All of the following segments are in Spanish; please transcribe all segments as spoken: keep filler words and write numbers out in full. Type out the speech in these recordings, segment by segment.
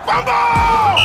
¡Vamos!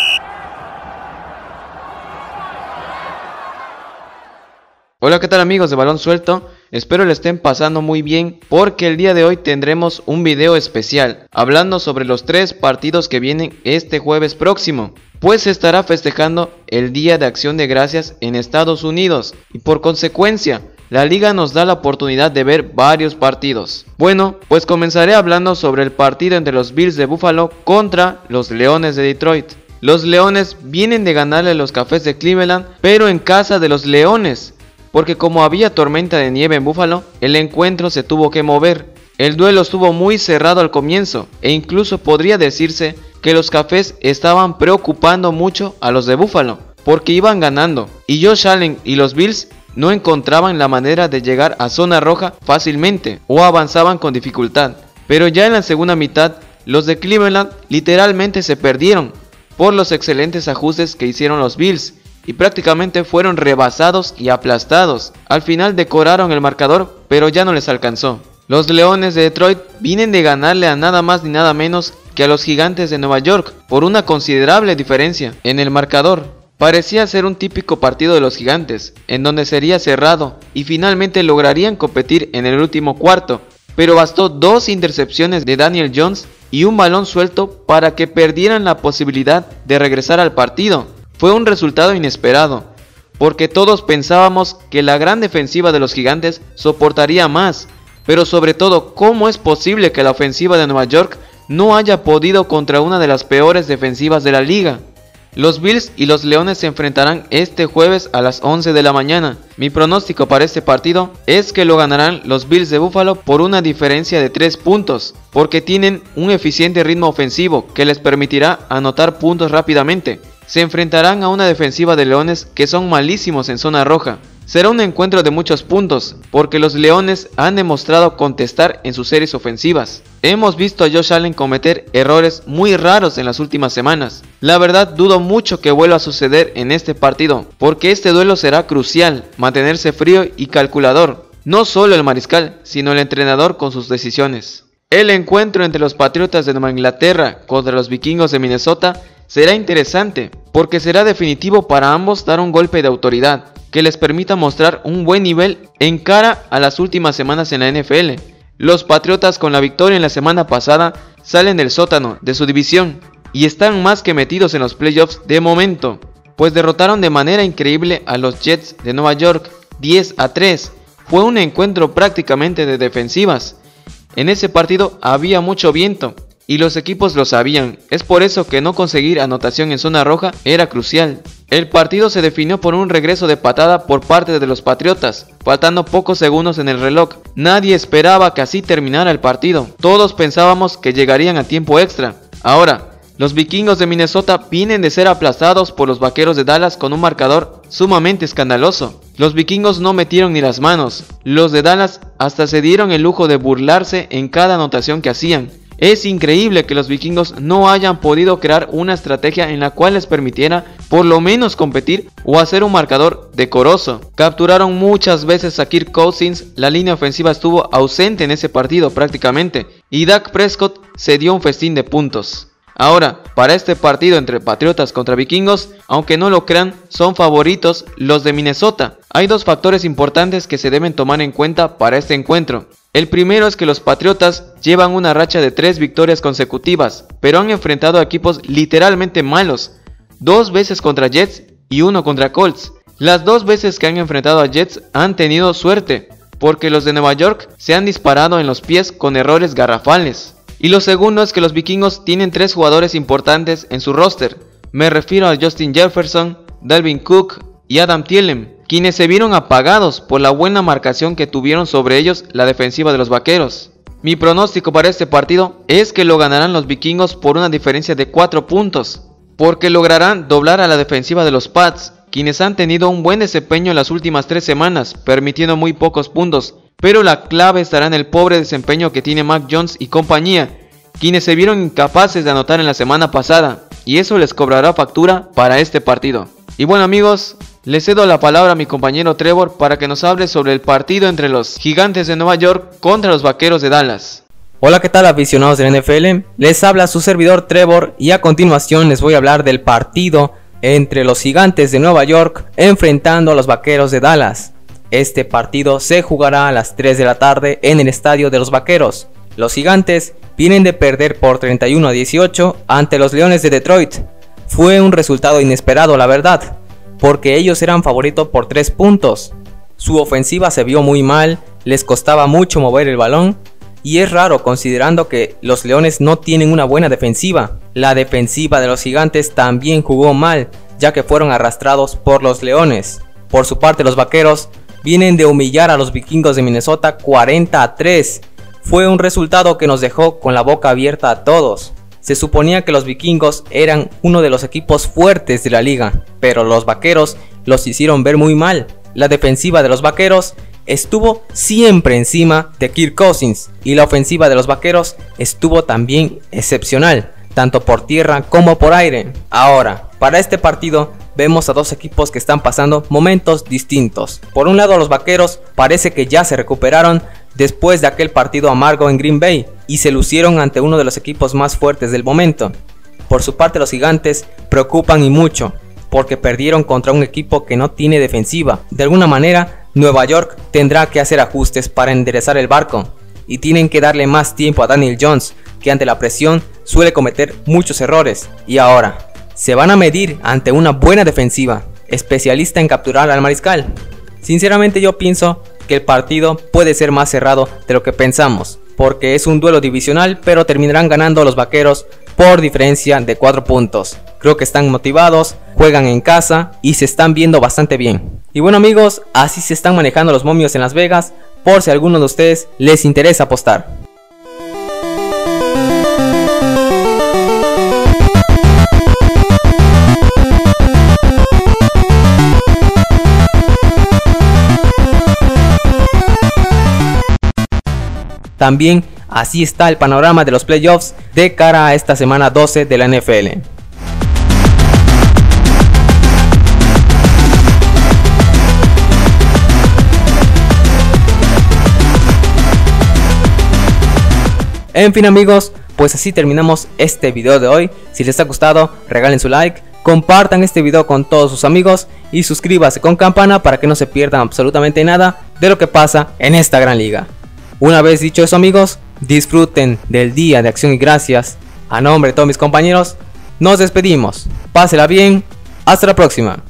Hola, ¿qué tal amigos de Balón Suelto? Espero le estén pasando muy bien porque el día de hoy tendremos un video especial hablando sobre los tres partidos que vienen este jueves próximo, pues se estará festejando el Día de Acción de Gracias en Estados Unidos y por consecuencia la liga nos da la oportunidad de ver varios partidos. Bueno, pues comenzaré hablando sobre el partido entre los Bills de Buffalo contra los Leones de Detroit. Los Leones vienen de ganarle a los Cafés de Cleveland, pero en casa de los Leones, porque como había tormenta de nieve en Buffalo, el encuentro se tuvo que mover. El duelo estuvo muy cerrado al comienzo e incluso podría decirse que los Cafés estaban preocupando mucho a los de Buffalo porque iban ganando y Josh Allen y los Bills no encontraban la manera de llegar a zona roja fácilmente o avanzaban con dificultad. Pero ya en la segunda mitad, los de Cleveland literalmente se perdieron por los excelentes ajustes que hicieron los Bills y prácticamente fueron rebasados y aplastados. Al final decoraron el marcador, pero ya no les alcanzó. Los Leones de Detroit vienen de ganarle a nada más ni nada menos que a los Gigantes de Nueva York por una considerable diferencia en el marcador. Parecía ser un típico partido de los Gigantes, en donde sería cerrado y finalmente lograrían competir en el último cuarto, pero bastó dos intercepciones de Daniel Jones y un balón suelto para que perdieran la posibilidad de regresar al partido. Fue un resultado inesperado, porque todos pensábamos que la gran defensiva de los Gigantes soportaría más, pero sobre todo, ¿cómo es posible que la ofensiva de Nueva York no haya podido contra una de las peores defensivas de la liga? Los Bills y los Leones se enfrentarán este jueves a las once de la mañana. Mi pronóstico para este partido es que lo ganarán los Bills de Buffalo por una diferencia de tres puntos, porque tienen un eficiente ritmo ofensivo que les permitirá anotar puntos rápidamente. Se enfrentarán a una defensiva de Leones que son malísimos en zona roja. Será un encuentro de muchos puntos, porque los Leones han demostrado contestar en sus series ofensivas. Hemos visto a Josh Allen cometer errores muy raros en las últimas semanas. La verdad dudo mucho que vuelva a suceder en este partido, porque este duelo será crucial, mantenerse frío y calculador. No solo el mariscal, sino el entrenador con sus decisiones. El encuentro entre los Patriotas de Nueva Inglaterra contra los Vikingos de Minnesota será interesante, porque será definitivo para ambos dar un golpe de autoridad que les permita mostrar un buen nivel en cara a las últimas semanas en la N F L. Los Patriotas, con la victoria en la semana pasada, salen del sótano de su división y están más que metidos en los playoffs de momento, pues derrotaron de manera increíble a los Jets de Nueva York diez a tres. Fue un encuentro prácticamente de defensivas. En ese partido había mucho viento y los equipos lo sabían, es por eso que no conseguir anotación en zona roja era crucial. El partido se definió por un regreso de patada por parte de los Patriotas, faltando pocos segundos en el reloj. Nadie esperaba que así terminara el partido, todos pensábamos que llegarían a tiempo extra. Ahora, los Vikingos de Minnesota vienen de ser aplastados por los Vaqueros de Dallas con un marcador sumamente escandaloso. Los Vikingos no metieron ni las manos, los de Dallas hasta se dieron el lujo de burlarse en cada anotación que hacían. Es increíble que los Vikingos no hayan podido crear una estrategia en la cual les permitiera por lo menos competir o hacer un marcador decoroso. Capturaron muchas veces a Kirk Cousins, la línea ofensiva estuvo ausente en ese partido prácticamente y Dak Prescott se dio un festín de puntos. Ahora, para este partido entre Patriotas contra Vikingos, aunque no lo crean, son favoritos los de Minnesota. Hay dos factores importantes que se deben tomar en cuenta para este encuentro. El primero es que los Patriotas llevan una racha de tres victorias consecutivas, pero han enfrentado a equipos literalmente malos, dos veces contra Jets y uno contra Colts. Las dos veces que han enfrentado a Jets han tenido suerte, porque los de Nueva York se han disparado en los pies con errores garrafales. Y lo segundo es que los Vikingos tienen tres jugadores importantes en su roster. Me refiero a Justin Jefferson, Dalvin Cook y Adam Thielen, quienes se vieron apagados por la buena marcación que tuvieron sobre ellos la defensiva de los Vaqueros. Mi pronóstico para este partido es que lo ganarán los Vikingos por una diferencia de cuatro puntos, porque lograrán doblar a la defensiva de los Pats, quienes han tenido un buen desempeño en las últimas tres semanas, permitiendo muy pocos puntos, pero la clave estará en el pobre desempeño que tiene Mac Jones y compañía, quienes se vieron incapaces de anotar en la semana pasada, y eso les cobrará factura para este partido. Y bueno amigos, le cedo la palabra a mi compañero Trevor para que nos hable sobre el partido entre los Gigantes de Nueva York contra los Vaqueros de Dallas. Hola, ¿qué tal aficionados del N F L? Les habla su servidor Trevor y a continuación les voy a hablar del partido entre los Gigantes de Nueva York enfrentando a los Vaqueros de Dallas. Este partido se jugará a las tres de la tarde en el estadio de los Vaqueros. Los Gigantes vienen de perder por treinta y uno a dieciocho ante los Leones de Detroit. Fue un resultado inesperado, la verdad, porque ellos eran favoritos por tres puntos. Su ofensiva se vio muy mal, les costaba mucho mover el balón. Y es raro considerando que los Leones no tienen una buena defensiva. La defensiva de los Gigantes también jugó mal, ya que fueron arrastrados por los Leones. Por su parte, los Vaqueros vienen de humillar a los Vikingos de Minnesota cuarenta a tres. Fue un resultado que nos dejó con la boca abierta a todos. Se suponía que los Vikingos eran uno de los equipos fuertes de la liga, pero los Vaqueros los hicieron ver muy mal. La defensiva de los Vaqueros estuvo siempre encima de Kirk Cousins y la ofensiva de los Vaqueros estuvo también excepcional, tanto por tierra como por aire. Ahora, para este partido vemos a dos equipos que están pasando momentos distintos. Por un lado, los Vaqueros parece que ya se recuperaron después de aquel partido amargo en Green Bay y se lucieron ante uno de los equipos más fuertes del momento. Por su parte, los Gigantes preocupan y mucho, porque perdieron contra un equipo que no tiene defensiva. De alguna manera, Nueva York tendrá que hacer ajustes para enderezar el barco y tienen que darle más tiempo a Daniel Jones, que ante la presión suele cometer muchos errores. Y ahora, se van a medir ante una buena defensiva, especialista en capturar al mariscal. Sinceramente yo pienso que el partido puede ser más cerrado de lo que pensamos, porque es un duelo divisional, pero terminarán ganando los Vaqueros por diferencia de cuatro puntos. Creo que están motivados, juegan en casa y se están viendo bastante bien. Y bueno amigos, así se están manejando los momios en Las Vegas, por si a alguno de ustedes les interesa apostar. También así está el panorama de los playoffs de cara a esta semana doce de la N F L. En fin amigos, pues así terminamos este video de hoy. Si les ha gustado, regalen su like, compartan este video con todos sus amigos y suscríbanse con campana para que no se pierdan absolutamente nada de lo que pasa en esta gran liga. Una vez dicho eso amigos, disfruten del día de acción y gracias. A nombre de todos mis compañeros, nos despedimos. Pásela bien, hasta la próxima.